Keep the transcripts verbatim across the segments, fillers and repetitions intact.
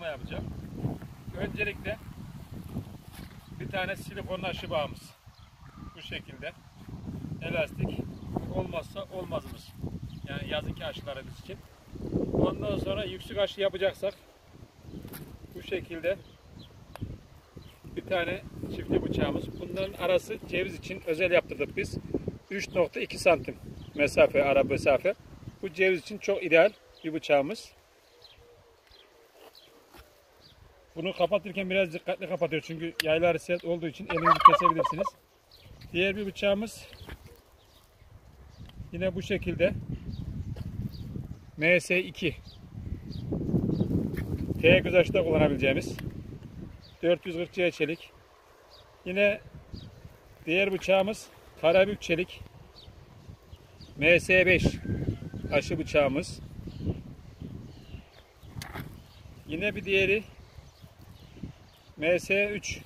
yapacağım. Öncelikle bir tane silikon aşı bağımız. Bu şekilde. Elastik olmazsa olmazımız. Yani yazınki aşılarımız için. Ondan sonra yüksek aşı yapacaksak bu şekilde bir tane çiftli bıçağımız. Bunların arası ceviz için özel yaptırdık biz. üç nokta iki santim mesafe, ara mesafe. Bu ceviz için çok ideal bir bıçağımız. Bunu kapatırken biraz dikkatli kapatıyor çünkü yayları sert olduğu için elinizi kesebilirsiniz. Diğer bir bıçağımız yine bu şekilde M S iki T göz açıda kullanabileceğimiz dört yüz kırk C çelik. Yine diğer bıçağımız karabük çelik M S beş aşı bıçağımız. Yine bir diğeri M S üç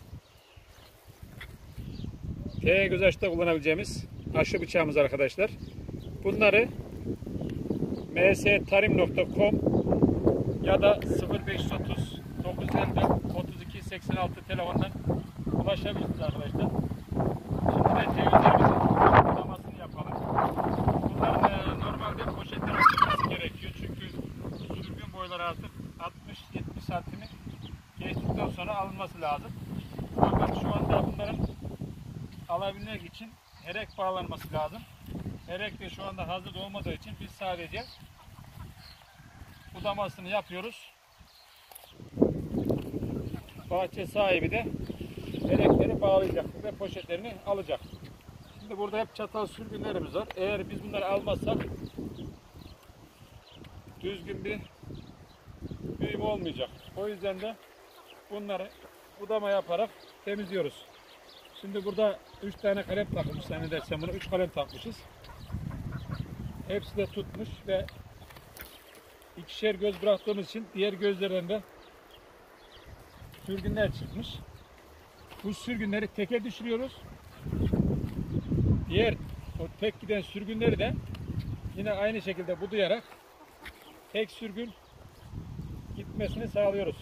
T göz açıda kullanabileceğimiz aşı bıçağımız arkadaşlar. Bunları m s tarim nokta com ya da sıfır beş otuz dokuz elli dört otuz iki seksen altı telefondan ulaşabilirsiniz arkadaşlar. Şimdi de cevizlerimizin uygulamasını yapalım. Bunlar e, normalde poşetlerin çıkması gerekiyor. Çünkü sürgün boyları artık altmış yetmiş santimi geçtikten sonra alınması lazım. Fakat şu anda bunların alabilmek için herek bağlanması lazım. Herek de şu anda hazır olmadığı için biz sadece budamasını yapıyoruz. Bahçe sahibi de herekleri bağlayacak ve poşetlerini alacak. Şimdi burada hep çatal sürgünlerimiz var. Eğer biz bunları almazsak düzgün bir büyüm olmayacak. O yüzden de bunları budama yaparak temizliyoruz. Şimdi burada üç tane kalem takılmış. Sen ne dersen bunu üç kalem takmışız. Hepsi de tutmuş ve ikişer göz bıraktığımız için diğer gözlerden de sürgünler çıkmış. Bu sürgünleri teke düşürüyoruz. Diğer o tek giden sürgünleri de yine aynı şekilde budayarak tek sürgün gitmesini sağlıyoruz.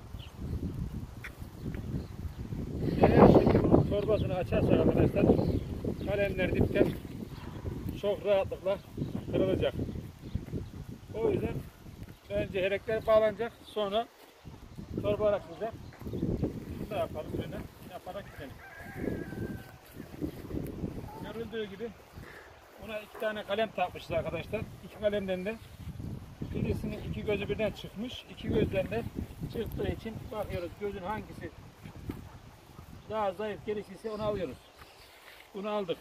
Eğer şimdi bunun torbasını açarsak arkadaşlar kalemler dipten çok rahatlıkla kırılacak. O yüzden önce herekler bağlanacak, sonra torba açılacak. Bunu da yapalım böyle. Yaparak gidelim. Görüldüğü gibi buna iki tane kalem takmışız arkadaşlar. İki kalemden de birisinin iki gözü birden çıkmış. İki gözden de çıktığı için bakıyoruz gözün hangisi daha zayıf gelişirse onu alıyoruz. Bunu aldık.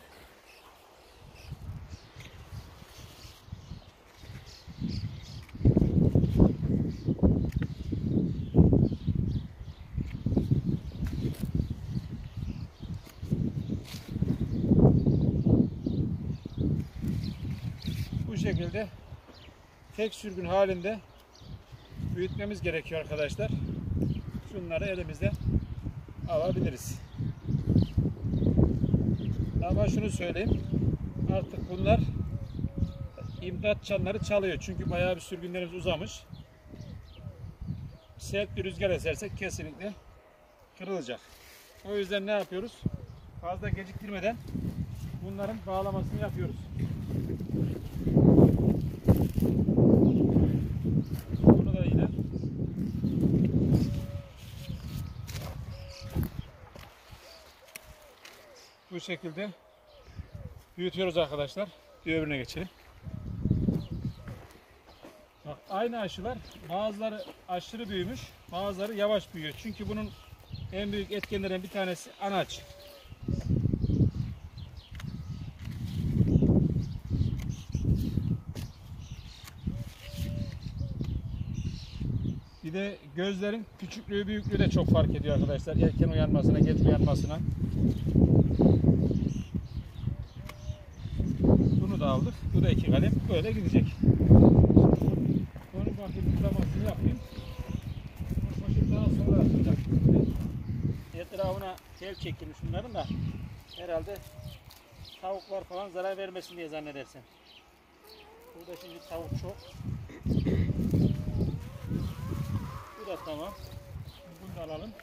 Bu şekilde tek sürgün halinde büyütmemiz gerekiyor arkadaşlar. Şunları elimizde alabiliriz. Ama şunu söyleyeyim. Artık bunlar imdat çanları çalıyor. Çünkü bayağı bir sürgünlerimiz uzamış. Sert bir rüzgar eserse kesinlikle kırılacak. O yüzden ne yapıyoruz? Fazla geciktirmeden bunların bağlamasını yapıyoruz. Bunu da yine bu şekilde büyütüyoruz arkadaşlar. Bir öbürüne geçelim. Bak, aynı aşılar bazıları aşırı büyümüş, bazıları yavaş büyüyor. Çünkü bunun en büyük etkenlerinden bir tanesi anaç. Bir de gözlerin küçüklüğü büyüklüğü de çok fark ediyor arkadaşlar. Erken uyanmasına, geç uyanmasına. Bunu da aldık. Bu da iki kalem. Böyle gidecek. Onun bakayım uzamasını yapayım. Bunu poşet daha sonra atacak. Etrafına tel çekilmiş bunların da. Herhalde tavuklar falan zarar vermesin diye zannedersen. Burada şimdi tavuk çok. Bu da tamam. Bunu da alalım.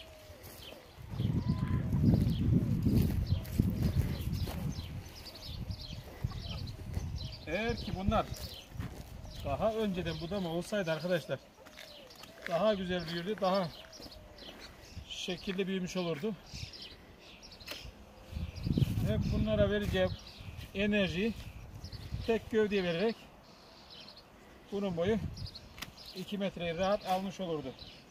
Eğer ki bunlar daha önceden budama olsaydı arkadaşlar daha güzel büyürdü, daha şekilli büyümüş olurdu. Hep bunlara vereceğim enerjiyi tek gövdeye vererek bunun boyu iki metreyi rahat almış olurdu.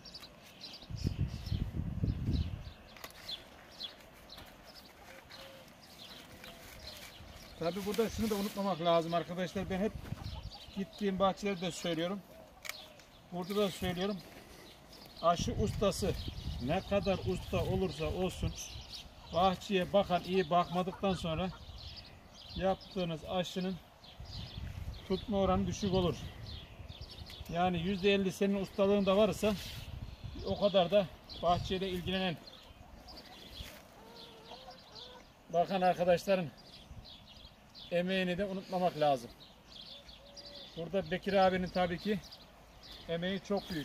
Tabi burada şunu da unutmamak lazım arkadaşlar. Ben hep gittiğim bahçelerde de söylüyorum. Burada da söylüyorum. Aşı ustası ne kadar usta olursa olsun bahçeye bakan iyi bakmadıktan sonra yaptığınız aşının tutma oranı düşük olur. Yani yüzde elli senin ustalığında varsa o kadar da bahçeyle ilgilenen bakan arkadaşların emeğini de unutmamak lazım. Burada Bekir abinin tabii ki emeği çok büyük.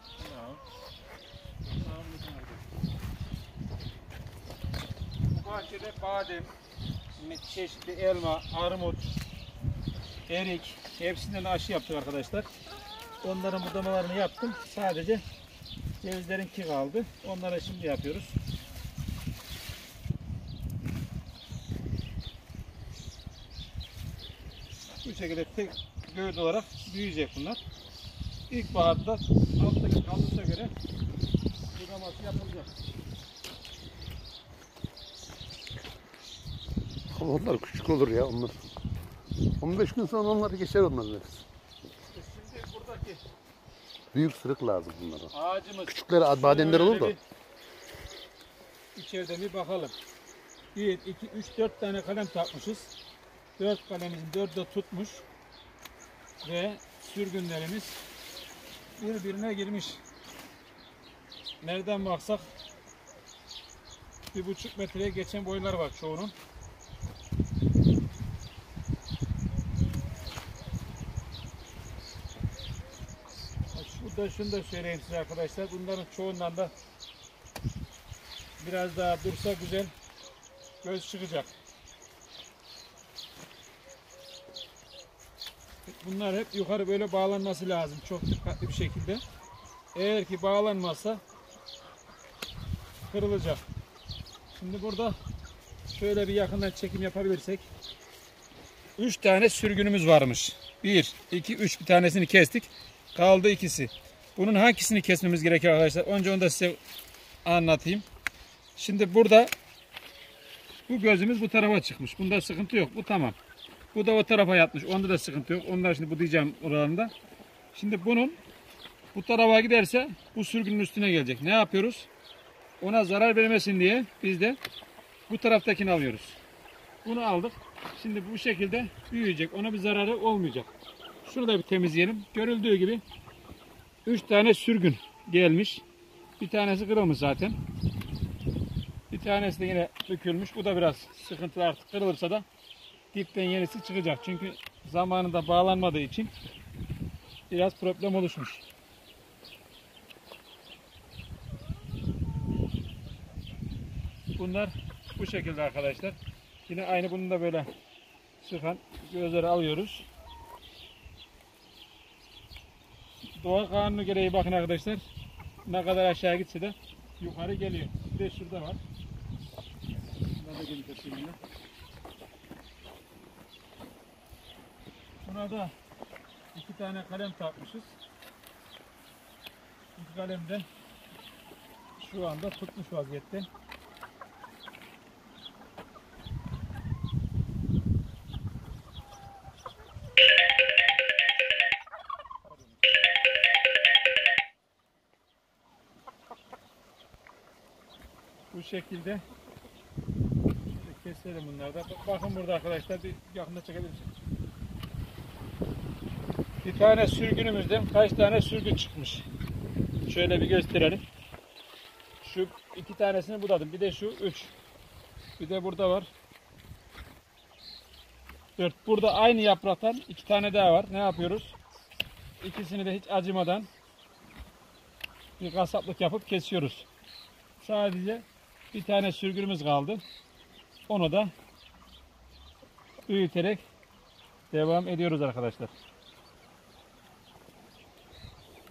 Bu bahçede badem, çeşitli elma, armut, erik hepsinden aşı yaptık arkadaşlar. Onların budamalarını yaptım. Sadece cevizlerinki kaldı. Onlara şimdi yapıyoruz. Bu şekilde tek gövde olarak büyüyecek bunlar. İlkbaharda alttaki kalıntıya göre budaması yapılacak. Onlar küçük olur ya onlar. on beş gün sonra onlar geçer onlar deriz. Şimdi buradaki Büyük sırık lazım bunlara. ağacımız. Küçükleri bademler olur da. İçeride bir bakalım. bir, iki, üç, dört tane kalem takmışız. dört kalemimizin dördü de tutmuş. Ve sürgünlerimiz birbirine girmiş. Nereden baksak bir buçuk metreye geçen boylar var çoğunun. Şurada şunu da söyleyeyim size arkadaşlar. Bunların çoğundan da biraz daha dursa güzel göz çıkacak. Bunlar hep yukarı böyle bağlanması lazım. Çok dikkatli bir şekilde. Eğer ki bağlanmazsa kırılacak. Şimdi burada şöyle bir yakından çekim yapabilirsek. üç tane sürgünümüz varmış. bir, iki, üç bir tanesini kestik. Kaldı ikisi. Bunun hangisini kesmemiz gerekiyor arkadaşlar? Önce onu da size anlatayım. Şimdi burada bu gözümüz bu tarafa çıkmış. Bunda sıkıntı yok. Bu tamam. Bu da o tarafa yatmış. Onda da sıkıntı yok. Onlar şimdi budayacağım oralarında. Şimdi bunun bu tarafa giderse bu sürgünün üstüne gelecek. Ne yapıyoruz? Ona zarar vermesin diye biz de bu taraftakini alıyoruz. Bunu aldık. Şimdi bu şekilde büyüyecek. Ona bir zararı olmayacak. Şunu da bir temizleyelim. Görüldüğü gibi üç tane sürgün gelmiş. Bir tanesi kırılmış zaten. Bir tanesi de yine dökülmüş. Bu da biraz sıkıntılı, artık kırılırsa da dipten yenisi çıkacak. Çünkü zamanında bağlanmadığı için biraz problem oluşmuş. Bunlar bu şekilde arkadaşlar. Yine aynı bunun da böyle sıkan gözleri alıyoruz. Doğa kanunu gereği bakın arkadaşlar. Ne kadar aşağı gitse de yukarı geliyor. Bir de şurada var. Bunlar da gelecek şimdi. Buna da iki tane kalem takmışız. İki kalemden şu anda tutmuş vaziyette. Bu şekilde keselim bunları da. Bakın burada arkadaşlar, bir yakında çekebilirsiniz. Bir tane sürgünümüzden kaç tane sürgün çıkmış. Şöyle bir gösterelim. Şu iki tanesini budadım. Bir de şu üç. Bir de burada var. Dört. Burada aynı yapraktan iki tane daha var. Ne yapıyoruz? İkisini de hiç acımadan bir kasaplık yapıp kesiyoruz. Sadece bir tane sürgünümüz kaldı. Onu da büyüterek devam ediyoruz arkadaşlar.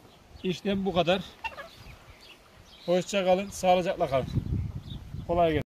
İşlem bu kadar. Hoşça kalın, sağlıcakla kalın. Kolay gelsin.